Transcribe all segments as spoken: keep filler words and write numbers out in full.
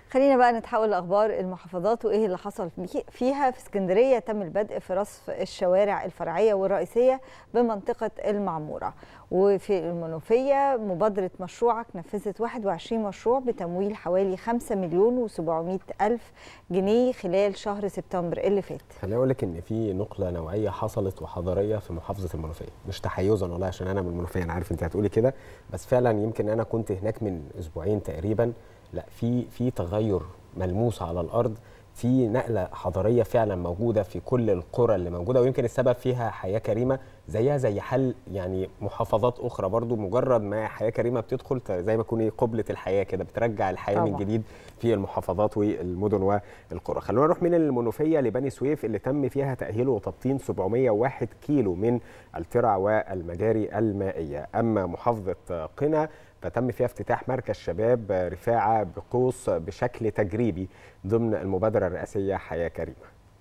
خلينا بقى نتحول لأخبار المحافظات وإيه اللي حصل فيها. في اسكندرية تم البدء في رصف الشوارع الفرعية والرئيسية بمنطقة المعمورة، وفي المنوفية مبادرة مشروعك نفذت واحد وعشرين مشروع بتمويل حوالي خمسة مليون وسبعمائة ألف جنيه خلال شهر سبتمبر اللي فات. خليني أقول لك إن في نقلة نوعية حصلت وحضارية في محافظة المنوفية، مش تحيزا والله عشان أنا من المنوفية، أنا عارف أنت هتقولي كده، بس فعلا يمكن أنا كنت هناك من أسبوعين تقريبا. لا في في تغير ملموس على الارض، في نقله حضاريه فعلا موجوده في كل القرى اللي موجوده، ويمكن السبب فيها حياه كريمه زيها زي حل يعني محافظات اخرى برضو. مجرد ما حياه كريمه بتدخل زي ما تكون قبله الحياه كده، بترجع الحياه طبعا من جديد في المحافظات والمدن والقرى. خلونا نروح من المنوفيه لبني سويف اللي تم فيها تاهيل وتبطين سبعمائة وواحد كيلو من الترع والمجاري المائيه. اما محافظه قنا فتم فيها افتتاح مركز شباب رفاعة بقوس بشكل تجريبي ضمن المبادرة الرئاسية حياة كريمة.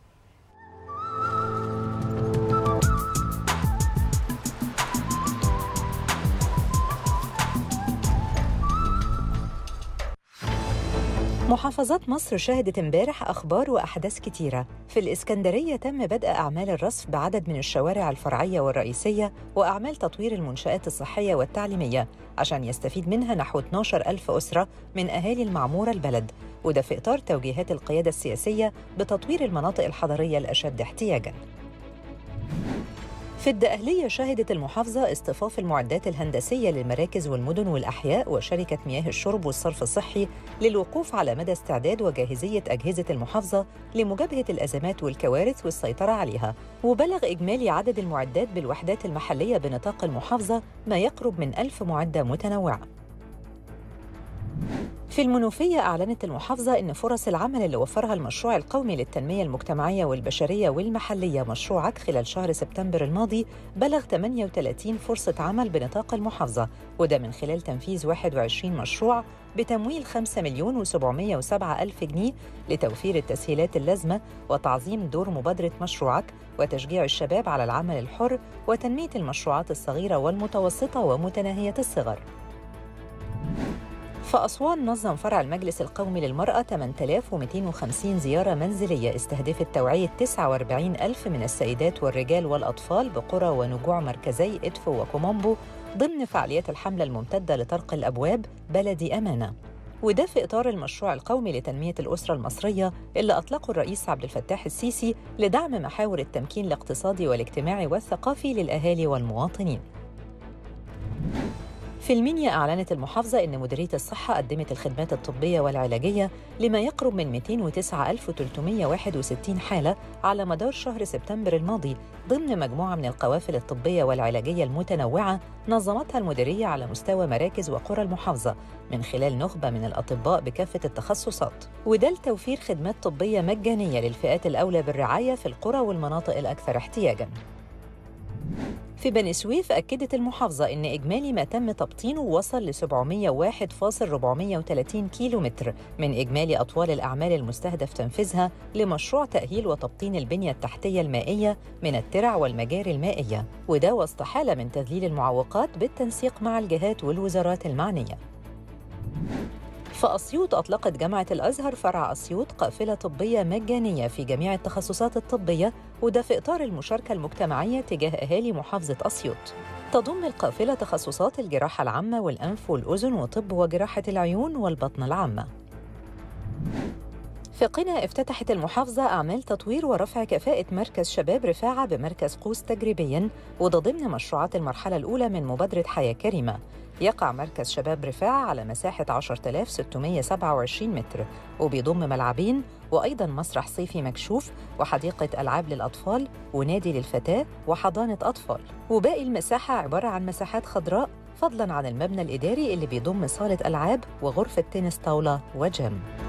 محافظات مصر شهدت امبارح أخبار وأحداث كتيرة. في الإسكندرية تم بدء أعمال الرصف بعدد من الشوارع الفرعية والرئيسية وأعمال تطوير المنشآت الصحية والتعليمية عشان يستفيد منها نحو اثناشر ألف أسرة من أهالي المعمورة البلد، وده في إطار توجيهات القيادة السياسية بتطوير المناطق الحضرية الأشد احتياجاً. في الدقهلية شهدت المحافظة اصطفاف المعدات الهندسية للمراكز والمدن والأحياء وشركة مياه الشرب والصرف الصحي للوقوف على مدى استعداد وجاهزية أجهزة المحافظة لمجابهة الأزمات والكوارث والسيطرة عليها، وبلغ إجمالي عدد المعدات بالوحدات المحلية بنطاق المحافظة ما يقرب من ألف معدة متنوعة. في المنوفية أعلنت المحافظة أن فرص العمل اللي وفرها المشروع القومي للتنمية المجتمعية والبشرية والمحلية مشروعك خلال شهر سبتمبر الماضي بلغ ثمانية وثلاثين فرصة عمل بنطاق المحافظة، وده من خلال تنفيذ واحد وعشرين مشروع بتمويل خمسة مليون وسبعمائة وسبعة ألف جنيه لتوفير التسهيلات اللازمة وتعظيم دور مبادرة مشروعك وتشجيع الشباب على العمل الحر وتنمية المشروعات الصغيرة والمتوسطة ومتناهية الصغر. في أسوان نظم فرع المجلس القومي للمرأة ثمانية آلاف ومئتين وخمسين زيارة منزلية استهدفت توعية تسعة وأربعين ألف من السيدات والرجال والأطفال بقرى ونجوع مركزي إدفو وكومومبو ضمن فعاليات الحملة الممتدة لطرق الأبواب بلدي أمانة، وده في إطار المشروع القومي لتنمية الأسرة المصرية اللي أطلقه الرئيس عبد الفتاح السيسي لدعم محاور التمكين الاقتصادي والاجتماعي والثقافي للأهالي والمواطنين. في المنيا أعلنت المحافظة أن مديرية الصحة قدمت الخدمات الطبية والعلاجية لما يقرب من مئتين وتسعة ألف وثلاثمائة وواحد وستين حالة على مدار شهر سبتمبر الماضي ضمن مجموعة من القوافل الطبية والعلاجية المتنوعة نظمتها المديرية على مستوى مراكز وقرى المحافظة من خلال نخبة من الأطباء بكافة التخصصات، وده لتوفير خدمات طبية مجانية للفئات الأولى بالرعاية في القرى والمناطق الأكثر احتياجاً. في بني سويف أكدت المحافظة أن إجمالي ما تم تبطينه وصل ل سبعمائة وواحد فاصلة أربعمائة وثلاثين كيلومتر من إجمالي أطوال الأعمال المستهدف تنفيذها لمشروع تأهيل وتبطين البنية التحتية المائية من الترع والمجاري المائية، وده وسط حالة من تذليل المعوقات بالتنسيق مع الجهات والوزارات المعنية. في أسيوط أطلقت جامعة الأزهر فرع أسيوط قافلة طبية مجانية في جميع التخصصات الطبية، وده في إطار المشاركة المجتمعية تجاه أهالي محافظة أسيوط. تضم القافلة تخصصات الجراحة العامة والأنف والأذن وطب وجراحة العيون والبطن العامة. في قنا افتتحت المحافظة أعمال تطوير ورفع كفاءة مركز شباب رفاعة بمركز قوس تجريبياً، وده ضمن مشروعات المرحلة الأولى من مبادرة حياة كريمة. يقع مركز شباب رفاعة على مساحة عشرة آلاف وستمائة وسبعة وعشرين متر، وبيضم ملعبين وأيضاً مسرح صيفي مكشوف وحديقة ألعاب للأطفال ونادي للفتاة وحضانة أطفال، وباقي المساحة عبارة عن مساحات خضراء فضلاً عن المبنى الإداري اللي بيضم صالة ألعاب وغرفة تنس طاولة وجيم.